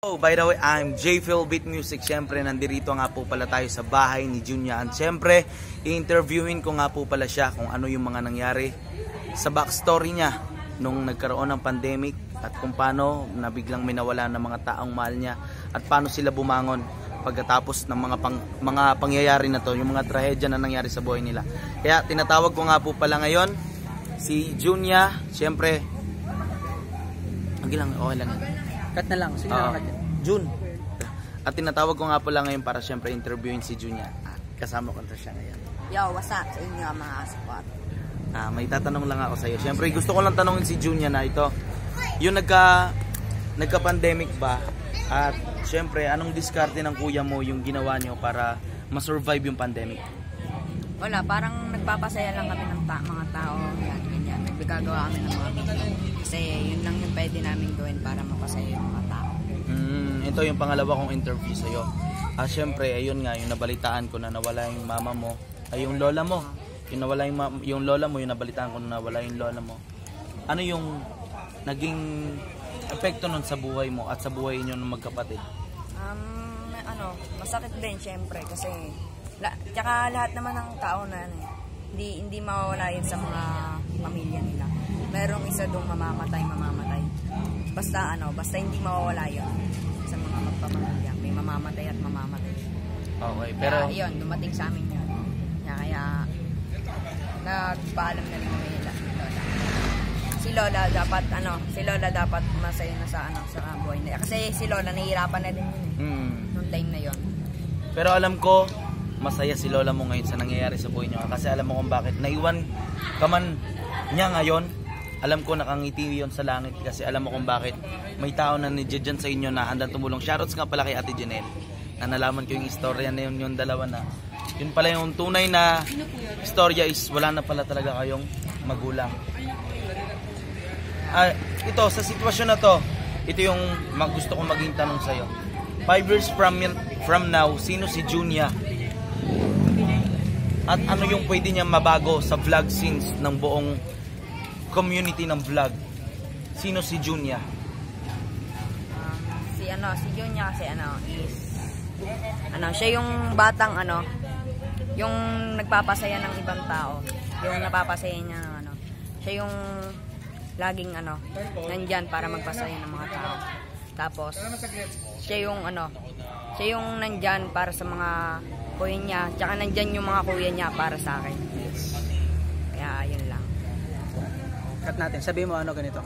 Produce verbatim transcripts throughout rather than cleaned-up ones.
Oh, by the way, I'm J-Phil Beat Music. Siyempre, nandito nga po pala tayo sa bahay ni Junya. At siyempre, i-interviewin ko nga po pala siya kung ano yung mga nangyari sa backstory niya nung nagkaroon ng pandemic at kung paano nabiglang minawala ng mga taong mahal niya at paano sila bumangon pagkatapos ng mga pang, mga pangyayari na to, yung mga trahedya na nangyari sa buhay nila. Kaya tinatawag ko nga po pala ngayon si Junya. Siyempre, okay lang, okay lang. Cut na lang, sige uh, lang. June. At tinatawag ko nga po lang ngayon para siyempre interviewin si Junya. Kasama ko na siya ngayon. Yo, what's up sa inyo mga support? Ah, may tatanong lang ako sa iyo. Siyempre gusto ko lang tanongin si Junya na ito. Yung nagka nagka-pandemic ba? At siyempre anong diskarte ng kuya mo yung ginawa niyo para ma-survive yung pandemic? Wala, parang nagpapasaya lang kami ng ta mga tao. Yan, ganyan. Nagbigagawa kami ng mga video. Kasi yun lang yung pwede namin gawin para mapasaya yung mga tao. Mm, ito yung pangalawa kong interview sa iyo. Ah, siyempre, ayun nga, yung nabalitaan ko na nawala yung mama mo, ay yung lola mo. Yung nawala yung, yung lola mo, yung nabalitaan ko na nawala yung lola mo. Ano yung naging epekto nun sa buhay mo at sa buhay niyo ng magkapatid? Um, ano, masakit din syempre kasi la, tsaka lahat naman ng tao na ano, hindi, hindi mawawala yun sa mga pamilya nila. Merong isa doong mamamatay, mamamatay. Basta ano, basta hindi mawawala yun sa mga magpapamilya. May mamamatay at mamamatay. Okay, pero kaya yun, dumating sa amin yun. Kaya, kaya nagpaalam na rin kami nila si Lola. Si Lola dapat ano, si Lola dapat masaya na sa ano sa buhay nila. Kasi si Lola nahihirapan na din yun eh. Mm. Nung time na yun. Pero alam ko masaya si Lola mo ngayon sa nangyayari sa buhay niyo kasi alam mo kung bakit naiwan ka man niya ngayon. Alam ko nakangiti yon sa langit kasi alam mo kung bakit may tao na nandiyan sa inyo na handang tumulong. Shoutouts nga pala kay Ate Janelle na nalaman ko yung istorya na yun, yung dalawa na yun pala yung tunay na istorya is wala na pala talaga kayong magulang. Ah, ito sa sitwasyon na to, ito yung mag gusto kong maging tanong sa'yo. Five years from, from now, sino si Junya? At ano yung pwede niya mabago sa vlog scenes ng buong community ng vlog? Sino si Junya? Uh, si ano, si Junya kasi ano is ano, siya yung batang ano, yung nagpapasaya ng ibang tao. Yung napapasaya niya ng ano. Siya yung laging ano, nandyan para magpasaya ng mga tao. Tapos siya yung ano, siya yung nandyan para sa mga kuya niya, tsaka nandyan yung mga kuya niya para sa akin. Kaya yun lang. Cut natin. Sabi mo ano ganito.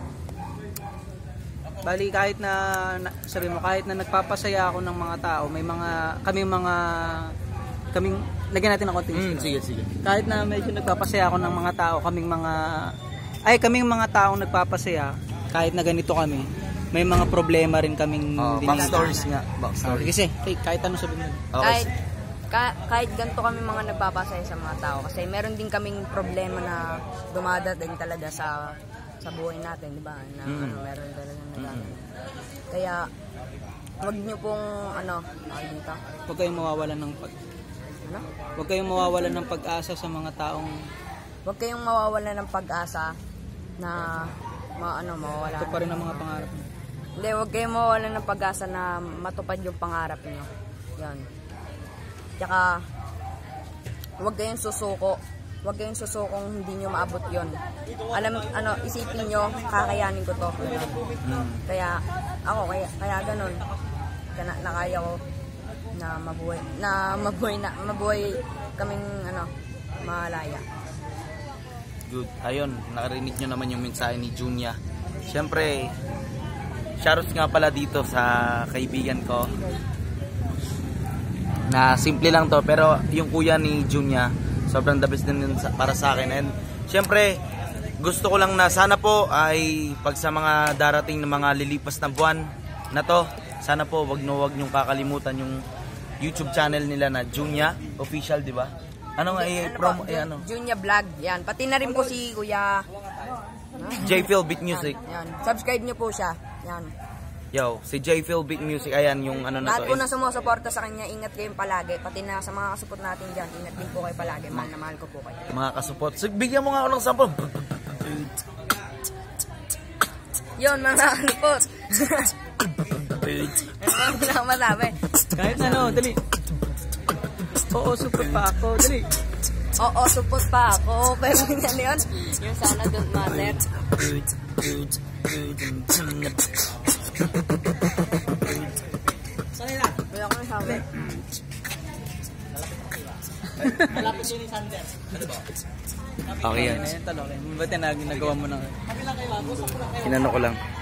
Bali kahit na, na sabi mo kahit na nagpapasaya ako ng mga tao, may mga kami mga kaming lagyan natin ng konting mm, sige sige. Kahit na medyo nagpapasaya ako ng mga tao, kaming mga ay kaming mga taong nagpapasaya, kahit na ganito kami, may mga problema rin kaming oh, backstories nga, backstory. Kasi hey, kahit ano sabihin mo. Okay. Kahit ka, kahit ganito kami mga nagpapasaya sa mga tao kasi meron din kaming problema na dumadating talaga sa sa buhay natin, di ba? Na mm. ano, meron talaga nagagano. Mm. Kaya wag niyo pong ano, ay dito. Huwag kayong mawawalan ng pag ano? Huwag kayong mawawalan ng pag-asa sa mga taong Huwag kayong mawawalan ng pag-asa na ma ano, mawawala. Ito pa rin ang mga pangarap niyo. Hindi, huwag kayong mawawalan ng pag-asa na matupad yung pangarap niyo. 'Yan. Tsaka huwag kayong susuko. Huwag kayong susukong hindi nyo maabot yon. Alam, ano, isipin nyo, kakayanin ko to. Mm. Kaya, ako, kaya, kaya ganun. Kaya nakaya ko na mabuhay, na mabuhay, na, mabuhay kaming, ano, malaya. Good. Ayun, nakarinig nyo naman yung mensahe ni Junya. Siyempre, shoutouts nga pala dito sa kaibigan ko. Na simple lang to, pero yung kuya ni Junya, sobrang the best din para sa akin. And syempre gusto ko lang na sana po ay pag sa mga darating na mga lilipas na buwan na to, sana po wag no wag nyong kakalimutan yung YouTube channel nila na Junya Official, di ba? Ano nga i promo eh ano? Junya Vlog. Yan, pati na rin po si Kuya J-Phil Beat Music. Yan, yan. Subscribe niyo po siya. Yan. Yo, si J-Phil Beat Music, ayan yung ano na lahat to. Lahat po na sumusuporta sa kanya, ingat kayong palagi. Pati na sa mga kasupot natin dyan, ingat din po kayo palagi. Mahal na mahal ko po kayo. Mga kasupot. So, bigyan mo nga ako ng sample. Yun, mga kasupot. Ano ba na masabi? Kahit ano, dali. Oo, support pa ako, dali. Oo, support pa ako. Pero yan yun, yung sana don't matter. Wala ko yung sabi. Okay yan. Ayun, talo. Ba't yan nag- nagawa mo na? Inano ko lang.